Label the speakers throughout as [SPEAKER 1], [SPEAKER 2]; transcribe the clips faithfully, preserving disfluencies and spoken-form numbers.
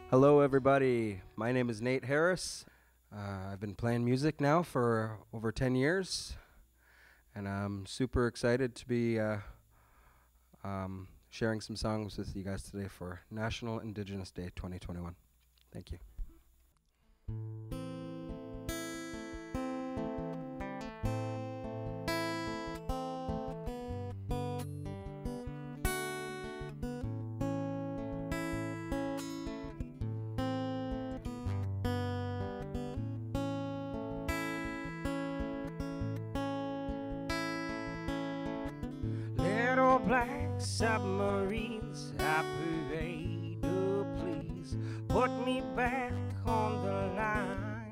[SPEAKER 1] Hello, everybody. My name is Nate Harris. Uh, I've been playing music now for over ten years, and I'm super excited to be uh, um, sharing some songs with you guys today for National Indigenous Day twenty twenty-one. Thank you.
[SPEAKER 2] Little black submarines operate, oh please put me back on the line.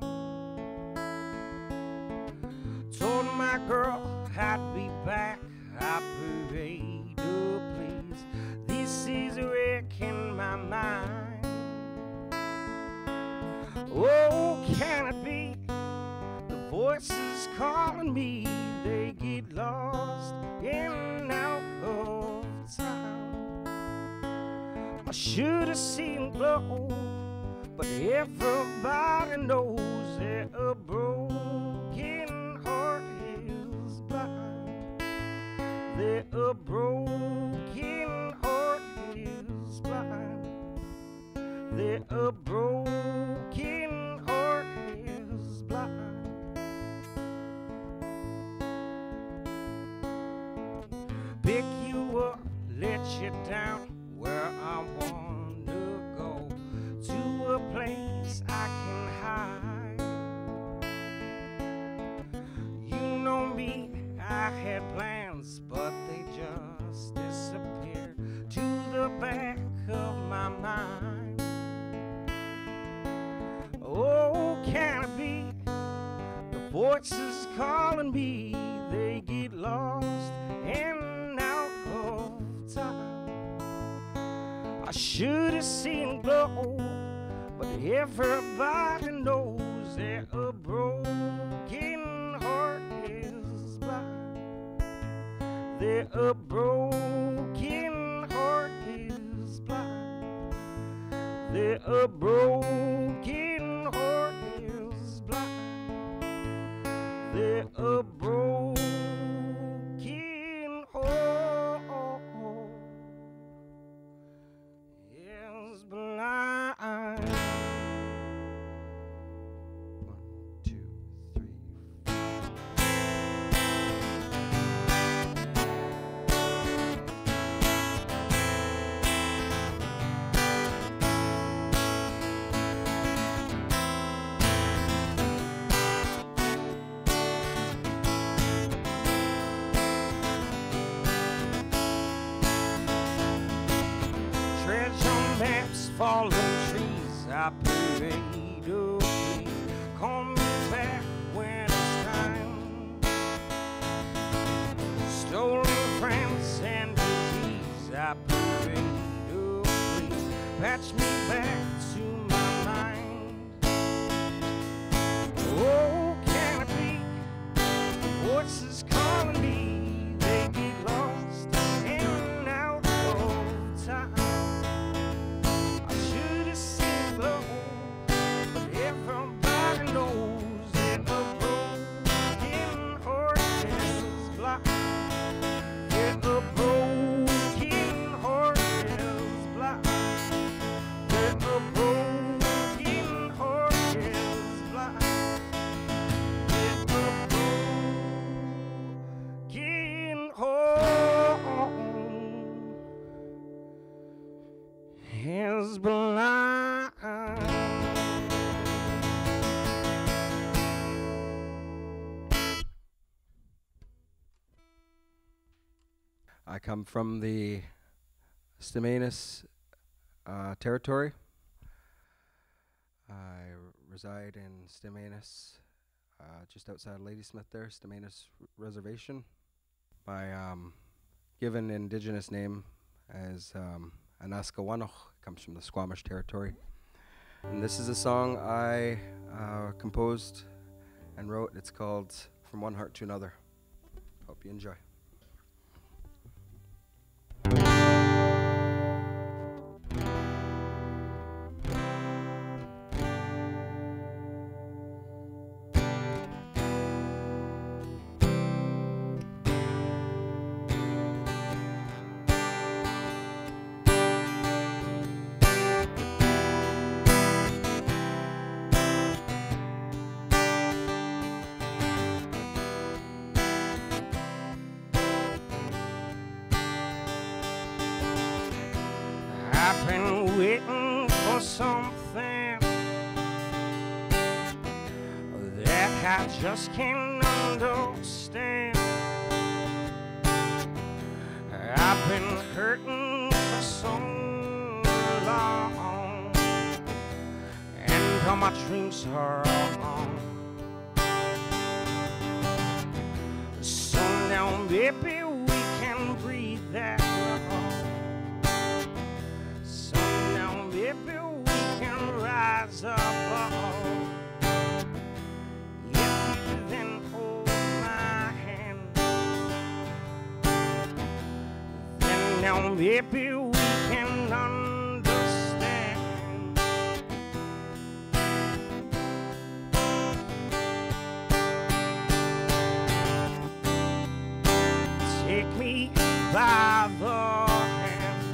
[SPEAKER 2] Told my girl I'd be back, operate, oh please, this is wrecking my mind. Oh, can it be the voices calling me, they get lost in and out of town. I should have seen glow, but everybody knows that a broken heart is blind. That a broken heart is blind. That a broken heart is blind. Pick you up, let you down where I want to go, to a place I can hide. You know me, I had plans, but they just disappeared to the back of my mind. Oh, can it be the voices calling me, they get lost and I should have seen glow, but everybody knows that a broken heart is blind. That a broken heart is blind. That a broken heart is blind. That a broken heart blind.
[SPEAKER 1] One, two, three.
[SPEAKER 2] Maps, fallen trees, I parade, oh please, call me back when it's time. Stolen friends and disease, I parade, oh please, patch me back to my mind. Oh, can it be the voices calling me, they get lost in and out of time. Everybody knows that a broken heart is blind. That a broken heart is blind. That a broken heart is blind. That a broken heart is blind.
[SPEAKER 1] I come from the Stz'uminus uh, territory. I r- reside in Stz'uminus, uh, just outside Ladysmith there, Stz'uminus R- Reservation. My um, given indigenous name as um, Anaskawanoch, comes from the Squamish territory. And this is a song I uh, composed and wrote. It's called From One Heart to Another. Hope you enjoy.
[SPEAKER 2] I just can't understand. I've been hurting for so long, and all my dreams are gone. So now maybe we can breathe that love. So now maybe we can rise above. Now maybe we can understand. Take me by the hand,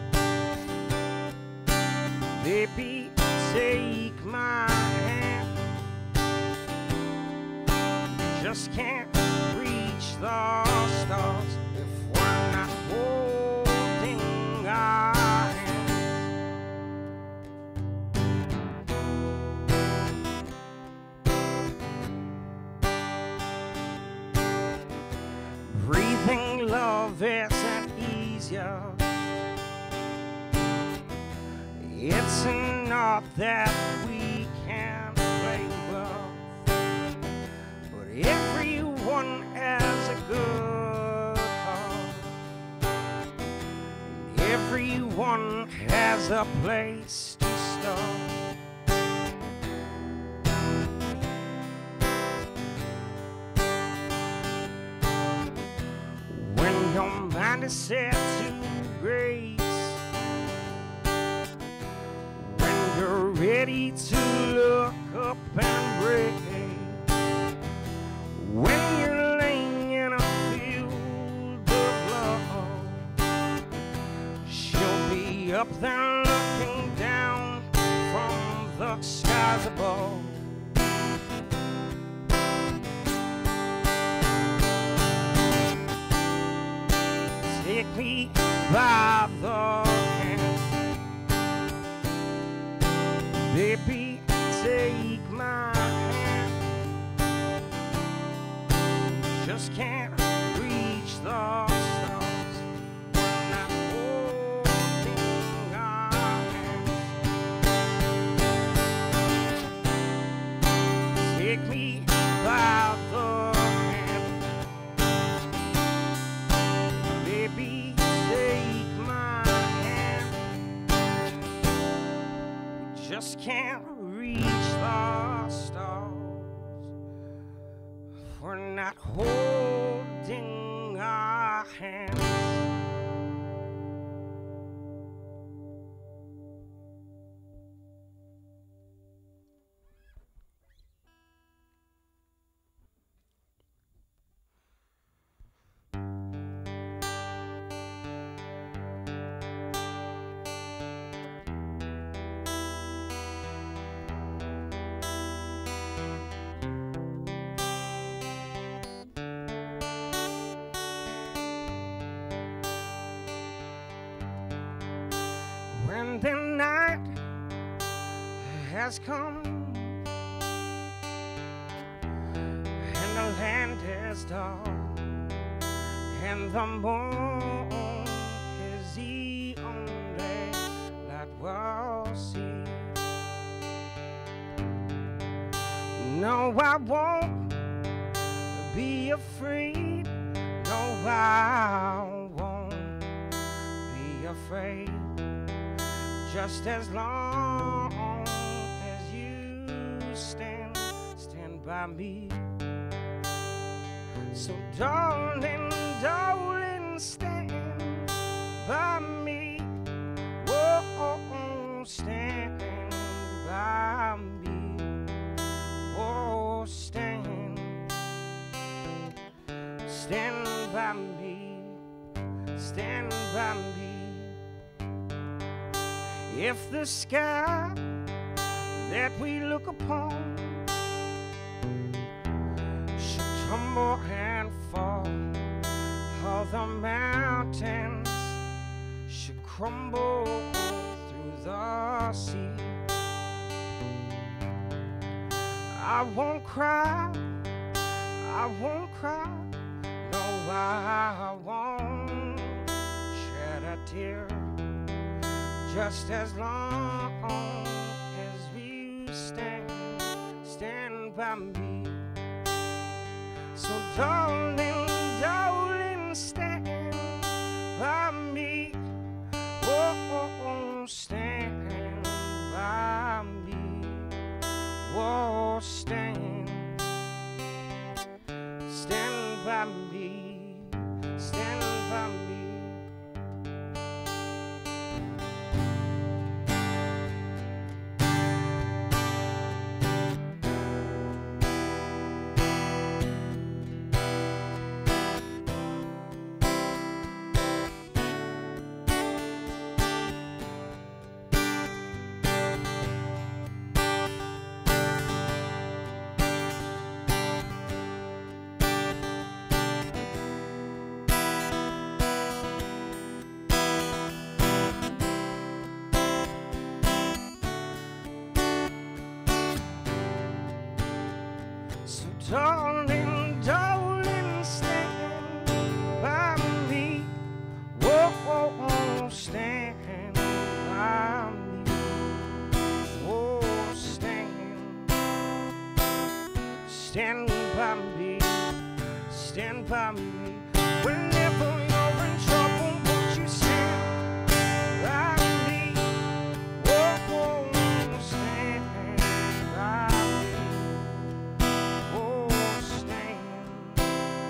[SPEAKER 2] baby, take my hand. Just can't reach the stars if we're not holding our hands. Breathing love isn't easier. It's an art that we can play with, but everyone has a good heart. Everyone has a place to start. When your mind is set to grace, when you're ready to look up and break, when you're laying in a field of love, she'll be up there looking down from the skies above. Take me by the hand, baby, take my hand. Just can't reach the stars, we're not holding our hands. Take me by the hand, baby, take my hand. We just can't reach the stars, we're not holding our hands. When the night has come and the land is dark and the moon is the only light we'll see, no, I won't be afraid. No, I won't be afraid. Just as long as you stand, stand by me. So darling, darling, stand by me. Whoa, stand by me. Whoa, stand, stand by me. Stand by me. If the sky that we look upon should tumble and fall, all the mountains should crumble through the sea, I won't cry, I won't cry, no, I won't shed a tear, just as long as you stand, stand by me. So darling, darling, stand by me, oh, stand by me, oh, stand, stand by me, stand by me. So darling, darling, stand by me, oh, stand by me, oh, stand, stand by me, stand by me. Whenever you're in trouble, won't you stand by me, oh, stand by me. Oh, stand,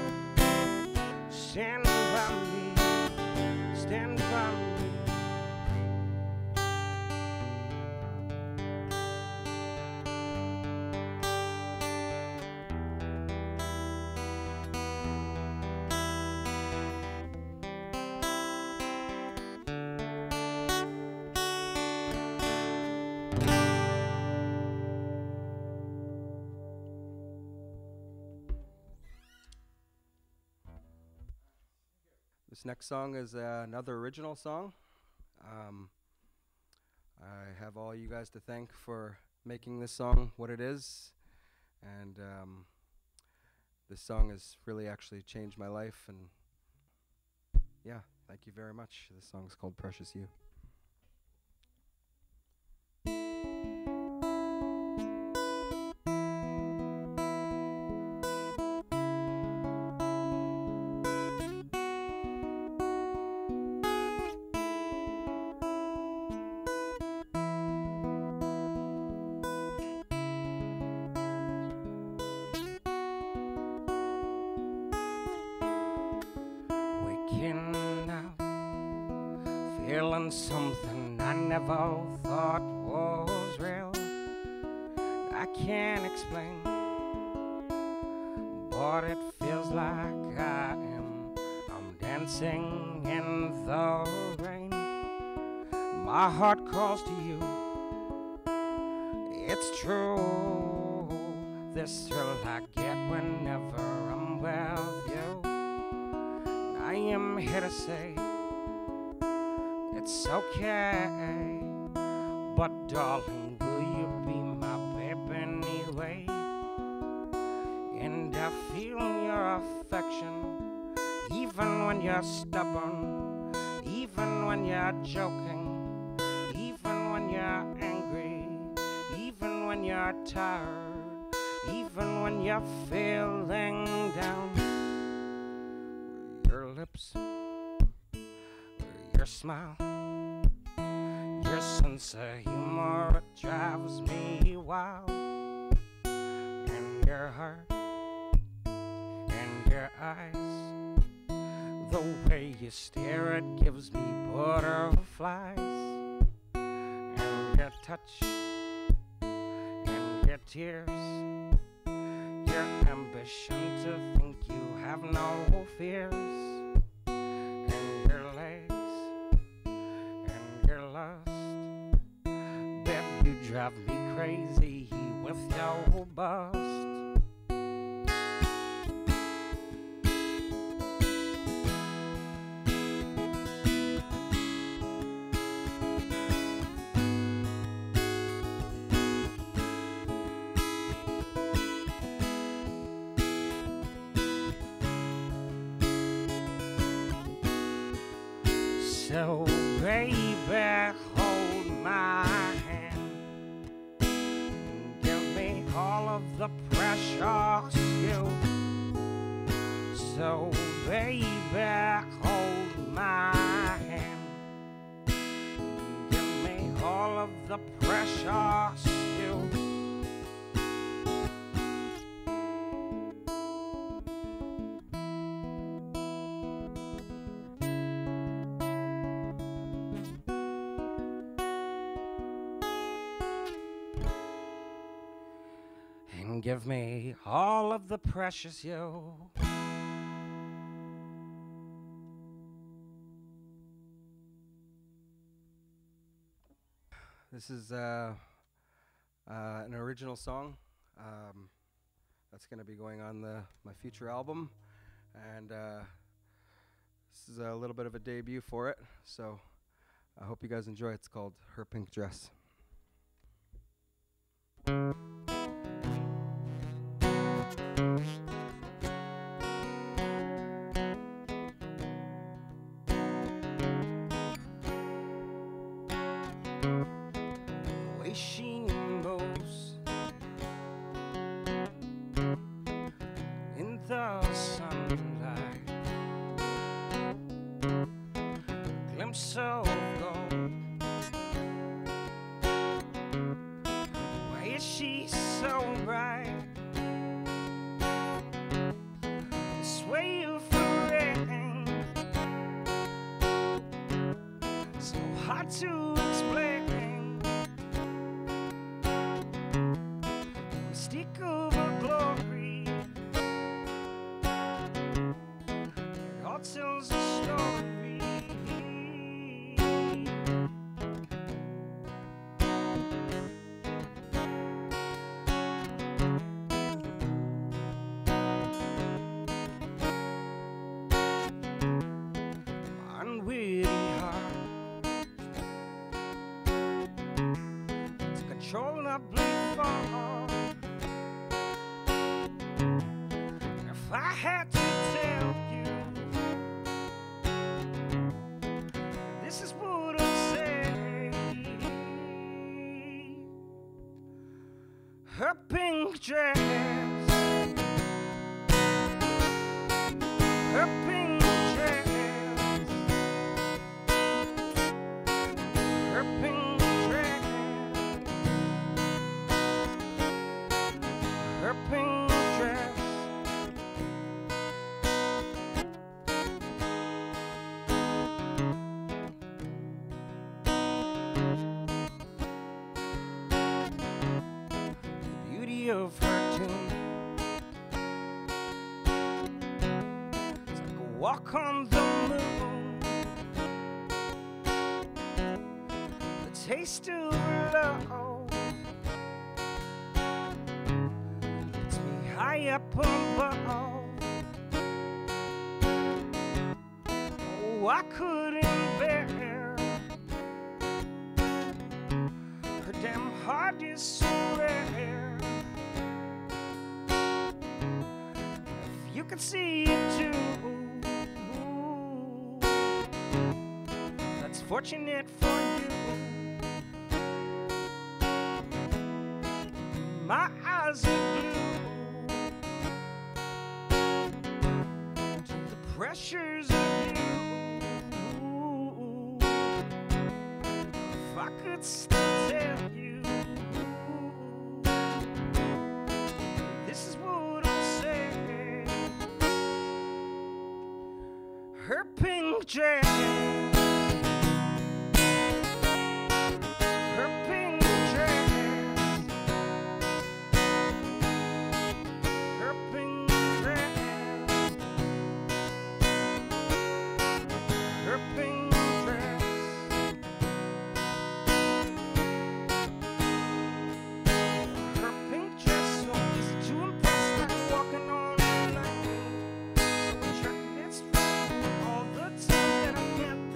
[SPEAKER 2] stand by me, stand by me.
[SPEAKER 1] This next song is uh, another original song. Um, I have all you guys to thank for making this song what it is, and um, this song has really actually changed my life, and yeah, thank you very much. This song is called Precious You.
[SPEAKER 2] Waking up, feeling something I never thought was real. I can't explain, but it feels like I am. I'm dancing in the rain. My heart calls to you. It's true, this thrill I get whenever I'm with you. I am here to say it's okay, but darling, will you be my baby anyway? And I feel your affection, even when you're stubborn, even when you're joking, even when you're angry, even when you're tired, even when you're feeling down. Your lips, your smile, your sense of humor, it drives me wild. And your heart, and your eyes, the way you stare, it gives me butterflies. And your touch, and your tears, your ambition to think you have no fears, and your legs, and your lust. Babe, you drive me crazy with your bust. So baby, hold my hand, give me all of the precious you. So baby, hold my hand, give me all of the precious you. And give me all of the precious you.
[SPEAKER 1] This is uh, uh, an original song um, that's going to be going on the my future album, and uh, this is a little bit of a debut for it. So I hope you guys enjoy it. It's called Her Pink Dress.
[SPEAKER 2] She moves in the sunlight, glimpse of gold. Why is she so bright? This way of rain, so hard to explain. Mystique of her glory, it all tells a story. My unwitty heart to control and I bleed for. If I had to tell you, this is what I'd say. Her pink dress, her pink dress, her pink dress, her pink dress. Of her tune, it's like a walk on the moon, the taste of her love puts me high up above. Oh, I couldn't bear her damn heart is so rare. You can see it too. That's fortunate for you. My eyes are blue to the pressures of you. If I could still tell you, this is what I'm saying. Her pink dress, her pink dress, her pink dress, her pink dress. Her pink dress so easy to impress, like walking on a lightning. So attracted, it's all the time that I can't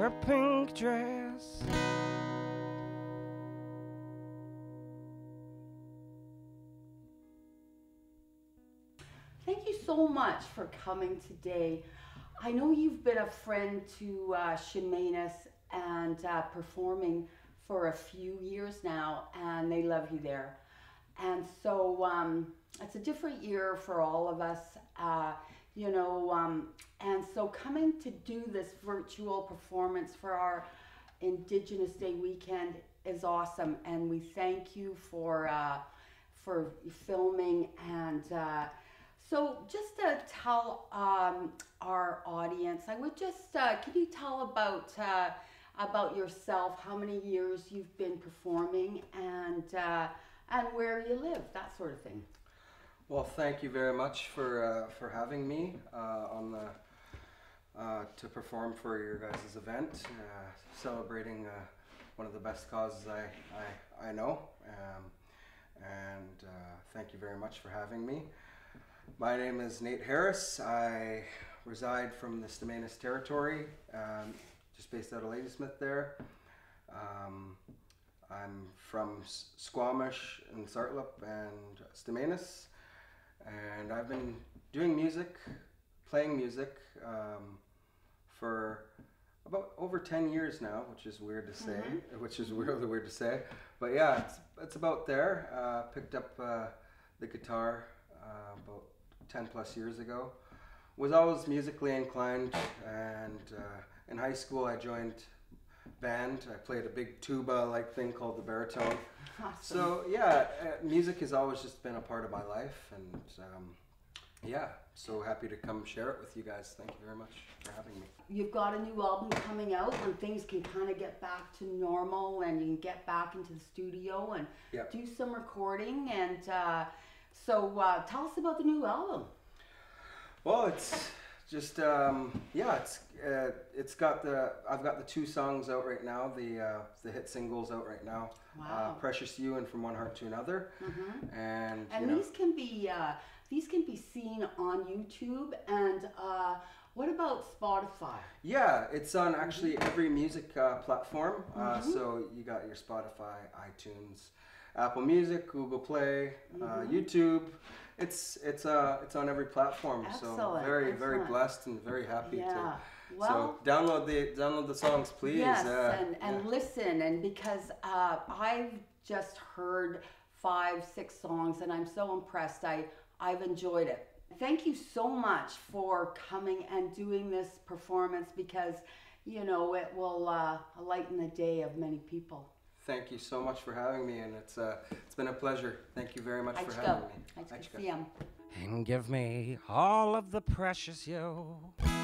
[SPEAKER 2] her pink dress.
[SPEAKER 3] Thank you so much for coming today. I know you've been a friend to uh, Stz'uminus and uh, performing for a few years now, and they love you there. And so um, it's a different year for all of us, uh, you know, um, and so coming to do this virtual performance for our Indigenous Day weekend is awesome, and we thank you for, uh, for filming. And uh, so just to tell um, our audience, I would just, uh, can you tell about, uh, about yourself, how many years you've been performing, and uh, and where you live, that sort of thing.
[SPEAKER 1] Well, thank you very much for uh, for having me uh, on the uh, to perform for your guys' event, uh, celebrating uh, one of the best causes I I, I know, um, and uh, thank you very much for having me. My name is Nate Harris. I reside from the Stz'uminus territory, um, just based out of Ladysmith there. Um, I'm from S Squamish and Sartlip and Stz'uminus, and I've been doing music, playing music um, for about over ten years now, which is weird to say, mm-hmm. which is really weird to say, but yeah, it's, it's about there. Uh, picked up uh, the guitar uh, about ten plus years ago. Was always musically inclined, and uh, in high school I joined band. I played a big tuba-like thing called the baritone.
[SPEAKER 3] Awesome.
[SPEAKER 1] So yeah, uh, music has always just been a part of my life, and um, yeah, so happy to come share it with you guys. Thank you very much for having me.
[SPEAKER 3] You've got a new album coming out when things can kind of get back to normal, and you can get back into the studio and
[SPEAKER 1] yep.
[SPEAKER 3] do some recording. And uh, so uh, tell us about the new album.
[SPEAKER 1] Well, it's just um, yeah, it's uh, it's got the I've got the two songs out right now, the uh, the hit singles out right now.
[SPEAKER 3] Wow.
[SPEAKER 1] Uh, Precious You and From One Heart to Another.
[SPEAKER 3] Mm-hmm.
[SPEAKER 1] And
[SPEAKER 3] and
[SPEAKER 1] you
[SPEAKER 3] these
[SPEAKER 1] know,
[SPEAKER 3] can be uh, these can be seen on YouTube. And uh, what about Spotify?
[SPEAKER 1] Yeah, it's on actually mm-hmm. every music uh, platform. Uh,
[SPEAKER 3] mm-hmm.
[SPEAKER 1] So you got your Spotify, iTunes, Apple Music, Google Play, mm-hmm. uh, YouTube. It's it's uh it's on every platform.
[SPEAKER 3] Excellent,
[SPEAKER 1] so very
[SPEAKER 3] excellent.
[SPEAKER 1] very blessed and very happy
[SPEAKER 3] yeah.
[SPEAKER 1] to.
[SPEAKER 3] Well,
[SPEAKER 1] so download the download the songs, please.
[SPEAKER 3] Yes,
[SPEAKER 1] uh,
[SPEAKER 3] and, and
[SPEAKER 1] yeah.
[SPEAKER 3] listen, and because uh, I've just heard five, six songs, and I'm so impressed. I I've enjoyed it. Thank you so much for coming and doing this performance, because you know it will uh, lighten the day of many people.
[SPEAKER 1] Thank you so much for having me, and it's uh, it's been a pleasure. Thank you very much for
[SPEAKER 3] Achka.
[SPEAKER 1] having me.
[SPEAKER 3] Achka.
[SPEAKER 1] Achka.
[SPEAKER 3] See 'em.
[SPEAKER 2] And give me all of the precious you.